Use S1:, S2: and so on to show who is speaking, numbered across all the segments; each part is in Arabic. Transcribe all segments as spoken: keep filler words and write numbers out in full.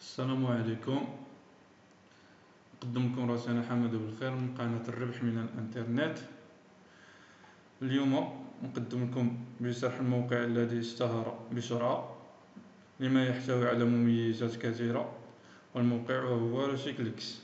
S1: السلام عليكم. نقدمكم راسي أنا حمد بالخير من قناة الربح من الإنترنت. اليوم نقدم لكم بشرح الموقع الذي اشتهر بسرعة لما يحتوي على مميزات كثيرة، والموقع هو رشيكليكس.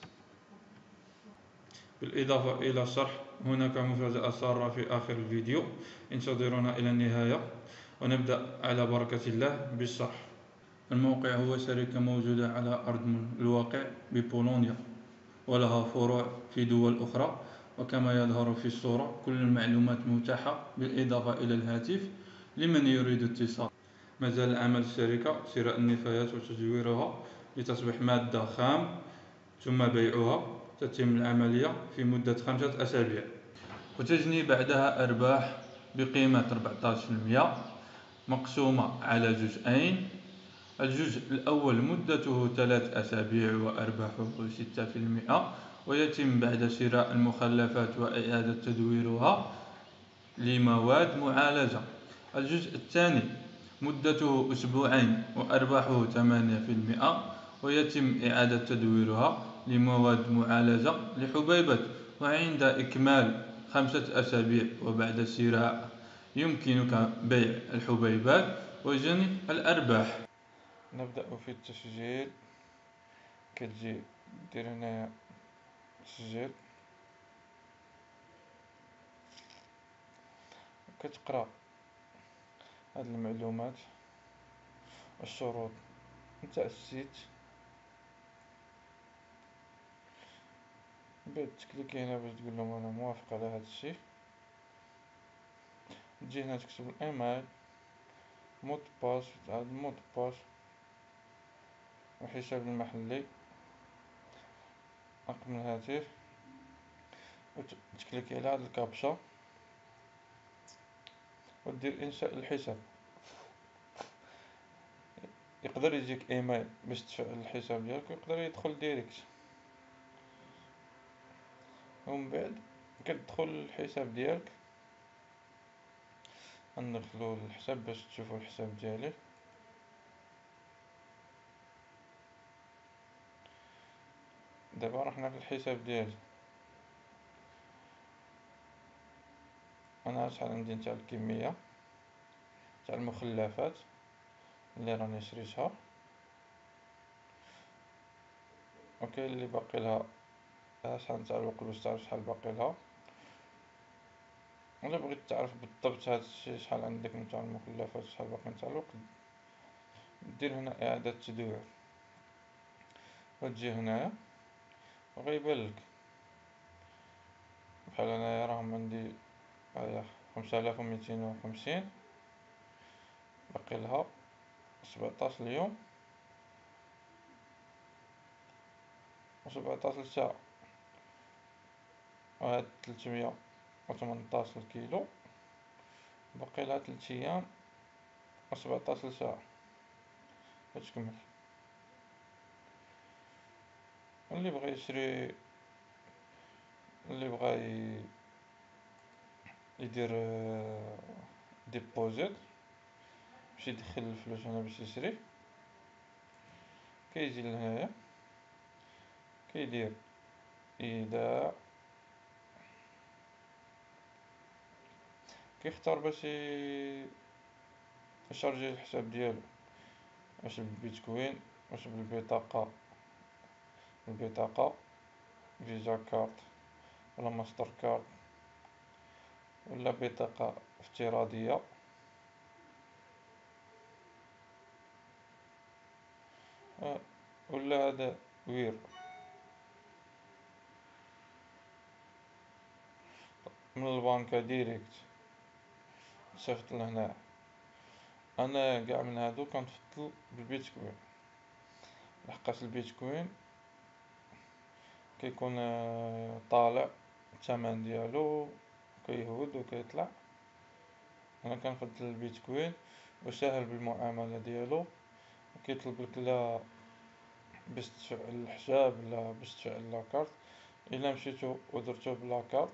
S1: بالإضافة إلى الشرح هناك مفاجأة سارة في آخر الفيديو، انتظرونا إلى النهاية ونبدأ على بركة الله بالشرح. الموقع هو شركة موجودة على أرض الواقع ببولونيا، ولها فروع في دول أخرى، وكما يظهر في الصورة كل المعلومات متاحة بالإضافة إلى الهاتف لمن يريد اتصال. مجال عمل الشركة شراء النفايات وتزويرها لتصبح مادة خام، ثم بيعها. تتم العملية في مدة خمسة أسابيع، وتجني بعدها أرباح بقيمة أربعة عشر بالمئة مقسومة على جزئين. الجزء الأول مدته ثلاث أسابيع وأرباحه ستة في المئة، ويتم بعد شراء المخلفات وإعادة تدويرها لمواد معالجة. الجزء الثاني مدته أسبوعين وأرباحه ثمانية في المئة، ويتم إعادة تدويرها لمواد معالجة لحبيبات. وعند إكمال خمسة أسابيع وبعد الشراء يمكنك بيع الحبيبات وجني الأرباح. نبدأ في التسجيل. كتجي دير هنايا تسجيل، كتقرا هاد المعلومات والشروط نتاع السيت. بعد تكليكي هنا باش تقولهم انا موافق على هاد الشي. تجي هنا تكتب الايميل، مود باس، تعاد مود باس والحساب المحلي، رقم الهاتف، وتكليكي على هاد الكابشا ودير انشاء الحساب. يقدر يجيك ايميل باش تفعل الحساب ديالك، ويقدر يدخل ديريكت. ومن بعد كتدخل الحساب ديالك. ندخلو الحساب باش تشوفو الحساب ديالي. دابا راه حنا في الحساب ديالي. انا شحال عندي نتاع الكمية تاع المخلفات اللي راني شريتها، وكاين اللي باقي لها شحال نتاع الوقت باش تعرف شحال باقي لها. الا بغيت تعرف بالضبط هاد الشي شحال عندك نتاع المخلفات شحال باقي نتاع الوقت، دير هنا اعادة تدوير وتجي هنايا وغيبان لك. بحال انايا راهم عندي هايا خمسة آلاف وميتين وخمسين، باقي لها سبعطاش يوم وسبعطاش ساعة. وهاد تلتمية وثمنطاش كيلو باقي لها تلت ايام وسبعطاش ساعة باش تكمل. اللي بغا يشري، اللي بغا يدير ديبوزيت باش يدخل الفلوس هنا باش يشري، كيجي لهنايا كيدير ايداع، كيختار باش يشارجي الحساب ديالو، واش بالبيتكوين، واش بالبطاقة البطاقة فيزا كارت ولا ماستر كارد ولا بطاقة افتراضية. ولا هذا وير من البنكة ديريكت صيفط لهنا. انا قاع من هادو كنفضل بالبيتكوين، لحقاش البيتكوين كيكون طالع الثمن ديالو، كيهود وكيطلع. انا كنفضل البيتكوين وسهل بالمعاملة ديالو، وكيطلبلك لا باش تفعل الحساب لا باش تفعل لاكارت. الا مشيتو ودرتو بلاكارت،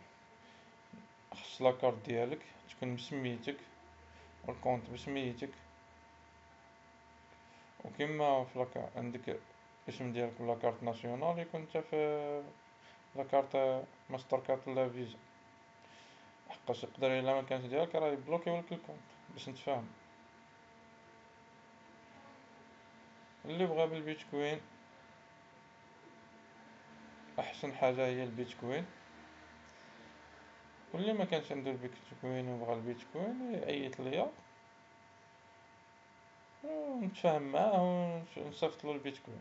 S1: خص لاكارت ديالك تكون بسميتك والكونت بسميتك، وكما في لاكا عندك اسم ديالك في لاكارت ناسيونال، يكون نتا في لاكارت ماستر كارت ولا فيزا، حقاش يقدر الا مكانش ديالك راه يبلوكيولك الكونت. باش نتفاهم، اللي بغى بالبيتكوين احسن حاجه هي البيتكوين، واللي ما كانش عنده البيتكوين وبغى البيتكوين يعيط ليا ونتفاهم معاه ونصيفطلو البيتكوين.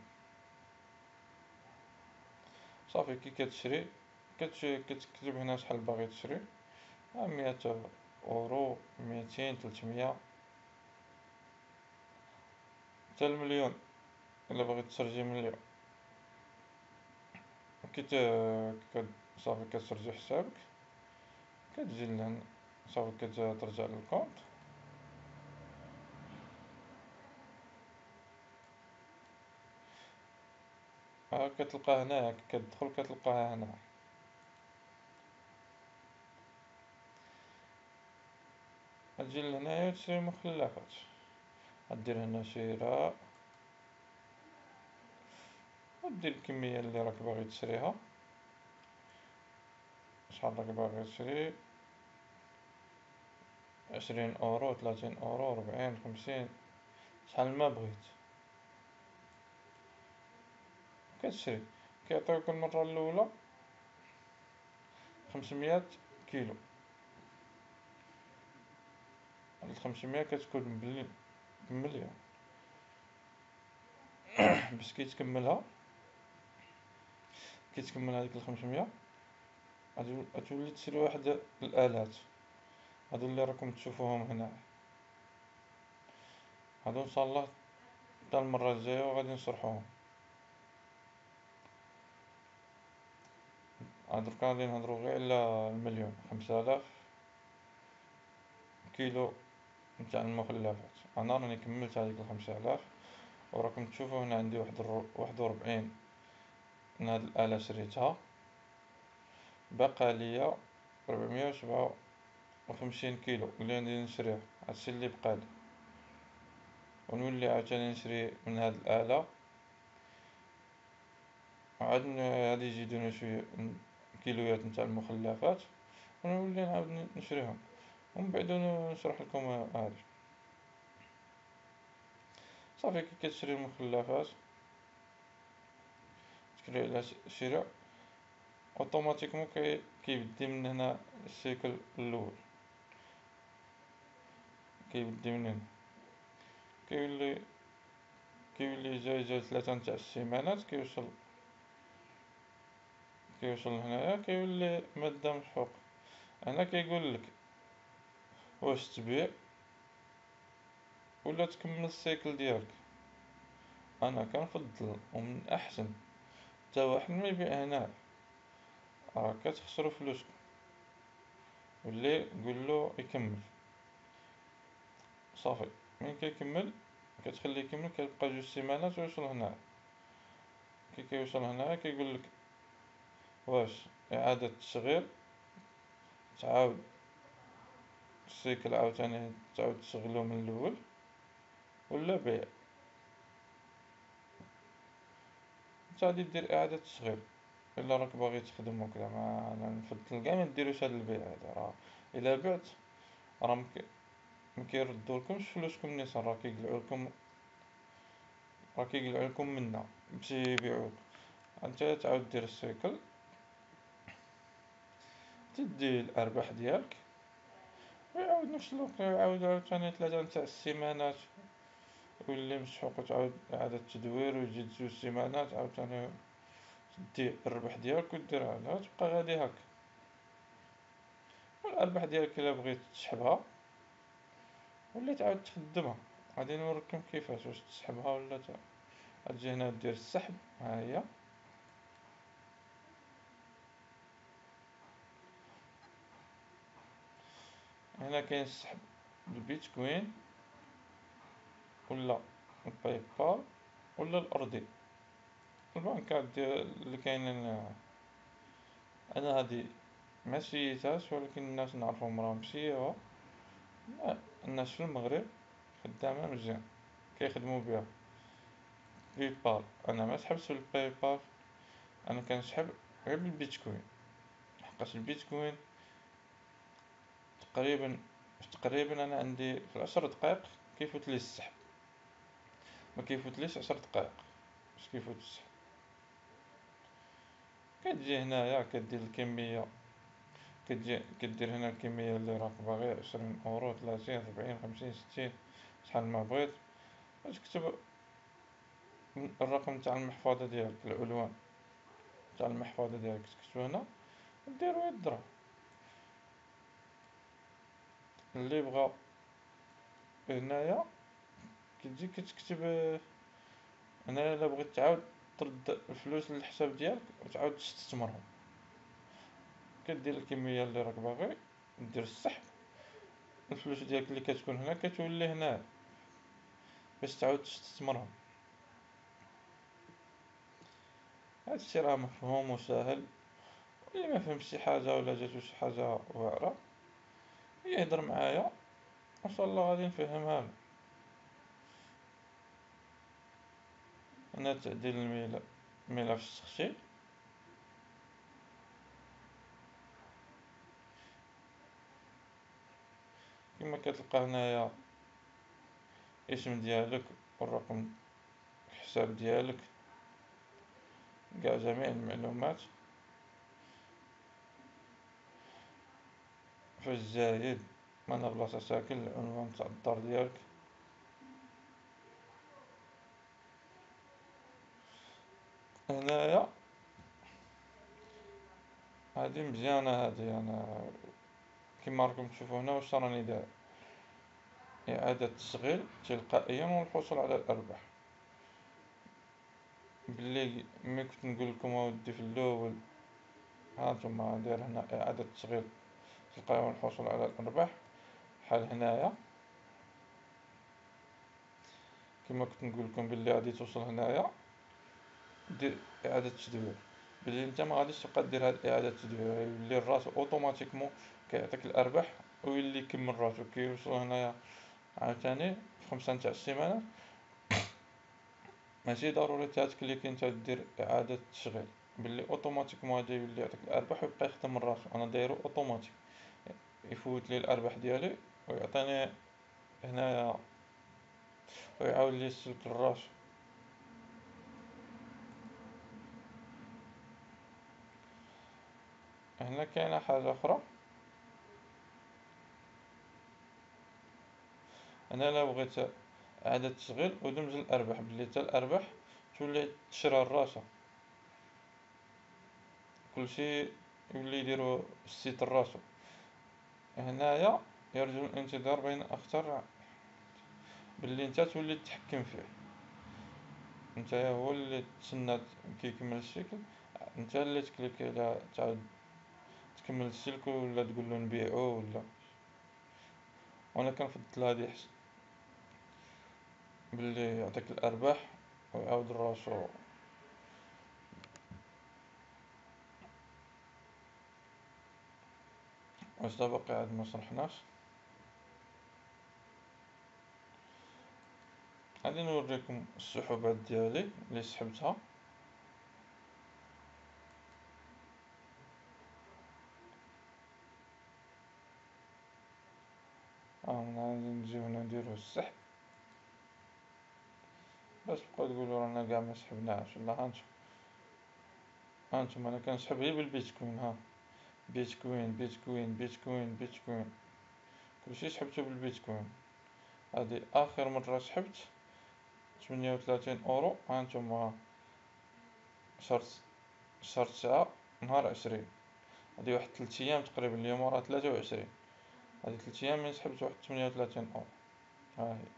S1: صافي كي كتشري كتكتب هنا شحال باغي تشري، مية اورو، ميتين، تلتمية، حتى المليون الا بغيت تسرجي مليون. كي صافي كتسرجي حسابك كتجي لهنا، صافي كترجع للكونت، ها كتلقى هنا كتدخل كتلقاها هنا. غتجي لهنايا تشري مخلفات، غدير هنا شراء ودير الكمية اللي راك باغي تشريها، شحال راك باغي تشري، عشرين اورو، تلاتين اورو، ربعين، خمسين، شحال ما بغيت كتشري. كيعطيوك المرة الأولى خمسمية كيلو، هاد الخمسمية كتكون بمليون. باش كيتكملها كيتكمل هاديك الخمسمية غتولي تشري واحد الآلات، هادو اللي راكم تشوفوهم هنا، هادو ان شاء الله حتى المرة الجاية وغادي نشرحوهم. دركا غادي نهضرو غير على المليون، خمسة آلاف كيلو نتاع المخلفات. انا راني كملت هذيك الخمسة آلاف، وراكم تشوفوا هنا عندي واحد واحد وربعين من هاد الآلة شريتها، بقى ليا ربعمية وسبعة وخمسين كيلو اللي غادي نشريه، هادشي اللي بقالي، ونولي عاوتاني نشري من هاد الآلة، عاد غادي يزيدوني شوية كيلويات نتاع المخلفات ونولي نعاود نشريهم، ومن بعد نشرح لكم هادي. صافي كي كتشري المخلفات تكري على شراء، اوتوماتيكمون كيبدي من هنا السيكل الاول، كيبدي من هنا كيولي كيولي جاي جاي ثلاثة نتاع السيمانات، كيوصل كيوصل هنايا كيولي مادة من فوق هنا كيقولك واش تبيع ولا تكمل السيكل ديالك. انا كنفضل ومن احسن تا واحد ما يبيع هنا، راه كتخسرو فلوسكم، واللي قولو يكمل. صافي مين كيكمل كتخليه يكمل، كيبقى جوج سيمانات ويوصل هنا. كي كيوصل هنا كيقولك واش إعادة تشغيل، تعاود السيكل عاوتاني تعاود تشغلو من الأول، ولا بيع. نتا غادي دير إعادة تشغيل إلا راك باغي تخدم وكذا. ما أنا نفضل كاع مديروش هاد البيع هذا، راه إلا بعت راه مكيردولكمش فلوسكم نيسان، راه كيقلعولكم راه كيقلعولكم منا باش يبيعوك. نتا تعاود دير السيكل، تدي الأرباح ديالك، ويعاود نفس الوقت يعاود عاوتاني ثلاثة نتاع السيمانات ويولي مسحوق، وتعاود إعادة تدوير ويزيد جوج سيمانات عاوتاني تدي الربح ديالك ودير هذا، تبقى غادي هاكا. والأرباح ديالك إلا بغيت تسحبها ولا تعاود تخدمها، غادي نوريكم كيفاش، واش تسحبها ولا تا. غتجي هنا دير السحب، ها هي هنا كاين السحب بالبيتكوين ولا الباي بال ولا الأرضي. البنكات ديال اللي كاينين انا هادي ما شريتهاش، ولكن الناس نعرفهم راهم مشيوها. الناس في المغرب خدامة مزيان كيخدمو بيها، باي بال. انا ما سحبتش بالباي بال، انا كنسحب غير بالبيتكوين، حقاش البيتكوين تقريبا تقريبا انا عندي في العشر دقائق كيفوت لي السحب، ما كيفوتليش عشر دقائق باش كيفوت السحب. كتجي هنايا كدير الكمية، كتجي كدير هنا الكمية اللي راك باغي، عشرين اورو، ثلاثين، ربعين، خمسين، ستين، شحال ما بغيت، وتكتب الرقم تاع المحفظة ديالك، العنوان تاع المحفظة ديالك تكتبو هنا ديرو يدرا. اللي بغا هنايا كتجي كتكتب هنايا، الا بغيت تعاود ترد الفلوس للحساب ديالك وتعاود تستثمرهم، كدير الكمية اللي راك باغي، دير السحب، الفلوس ديالك اللي كتكون هنا كتولي هنا باش تعاود تستثمرهم. هادشي راه مفهوم وساهل، اللي ما فهمش شي حاجة ولا جاتو شي حاجة واعرة يهضر معايا ان شاء الله غادي نفهمها له. هنا تعديل الملف، الملف الشخصي، كما كتلقى هنايا اسم ديالك والرقم الحساب ديالك، كاع جميع المعلومات. فاش زايد من بلاصة ساكن، العنوان تاع الدار ديالك. هنايا هادي مزيانة، هادي انا كيما راكم تشوفو هنا واش راني داير، إعادة تشغيل تلقائيا والحصول على الأرباح. بلي ملي كنت نقولكم اودي في الأول، هانتوما داير هنا إعادة تشغيل تلقائيا والحصول على الأرباح. بحال هنايا كما كنت نقولكم بلي غادي توصل هنايا دير إعادة تدوير، بلي نتا مغاديش تبقى دير هاد إعادة التدوير، يولي راسو أوطوماتيكمون كيعطيك الأرباح ويولي يكمل راسو كيوصل هنايا عاوتاني في خمسة نتاع السيمانة. ماشي ضروري تا تكليكي نتا دير إعادة تشغيل، بلي أوطوماتيكمون غادي يولي يعطيك الأرباح ويبقى يخدم من راسو. أنا دايرو أوطوماتيك يفوتلي الأرباح ديالي ويعطيني هنايا ويعاود لي السلك لراسو. هنا كاينة حاجة أخرى، هنا إلا بغيت إعادة تشغيل ودمج الأرباح، بلي تا الأرباح تولي تشرى لراسها، كلشي يولي يديرو السيت لراسو. هنايا يرجى الانتظار بين أخطر، بلي نتا تولي تتحكم فيه، نتايا هو اللي تسنى كيكمل السيكل، نتا اللي تكليكي على تعاود تكمل السلك ولا تقولو نبيعو ولا. وانا كنفضل هادي حسن، بلي يعطيك الأرباح ويعاود راسو. واش دا باقي عاد ما شرحناش؟ غادي نوريكم السحوبات ديالي اللي سحبتها. ها غادي نجيو هنا نديرو السحب باش تبقاو تقولو رانا قاع ما سحبناش ولا. هانتوما هانتوما انا كنسحب غير بالبيتكوين، ها بيتكوين بيتكوين بيتكوين بيتكوين، كلشي سحبتو بالبيتكوين. هادي اخر مرة سحبت ثمانية وثلاثين اورو، هانتوما شهر شهر تسعة نهار عشرين، هادي واحد تلت ايام تقريبا، اليوم راه ثلاثة وعشرين، هادي تلت ايام من سحبت واحد ثمانية وثلاثين اورو. ها هي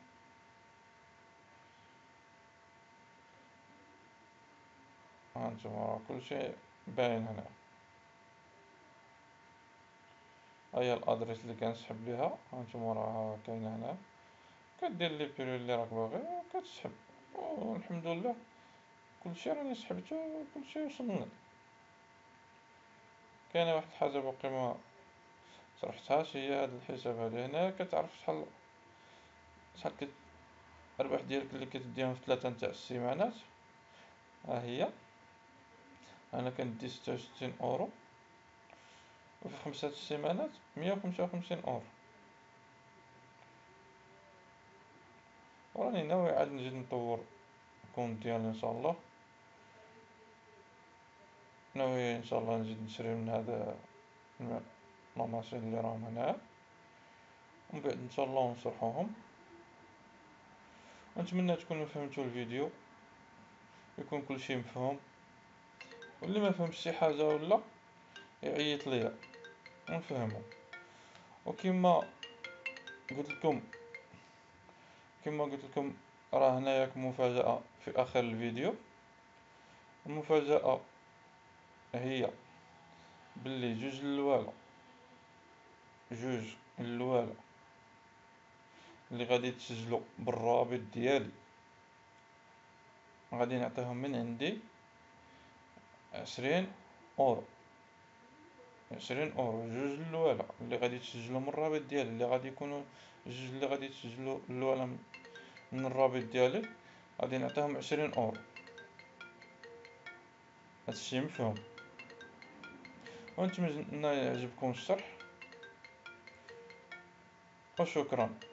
S1: هانتوما راه كلشي باين هنا. هي الادريس اللي كنسحب ليها، هانتوما راه كاينه هنا، كدير لي بريو اللي راك باغي وكتسحب، والحمد لله كلشي راني سحبتو وكلشي وصلني. كاينه واحد الحاجه باقي ما شرحتهاش، هي هاد الحساب هادي هنا كتعرف شحال شحال الربح ديالك اللي كتديهم في ثلاثة نتاع السيمانات ها هي. انا كندي ستة وستين اورو، وفي خمسة السيمانات مية وخمسة وخمسين اورو. وراني ناوي عاد نزيد نطور الكونت ديالي ان شاء الله. ناوي ان شاء الله نزيد نشري من هذا المناشط اللي راهم هنا، ومن بعد ان شاء الله نشرحوهم. ونتمنى تكونوا فهمتوا الفيديو، يكون كلشي مفهوم، واللي ما فهمش شي حاجه ولا يعيط ليا ونفهمو. وكما قلت لكم كما قلت لكم راه هنايا مفاجأة في آخر الفيديو. المفاجأة هي باللي جوج اللوالا جوج اللوالا اللي غادي تسجلوا بالرابط ديالي غادي نعطيهم من عندي عشرين اورو. عشرين اورو جوج اللوالا اللي غادي تسجلوا من الرابط ديالي، اللي غادي يكونوا جوج اللي غادي تسجلوا اللوالا من الرابط ديالي غادي نعطيهم عشرين اورو. هادشي مفهوم؟ ونتمنى يعجبكم الشرح، وشكرا.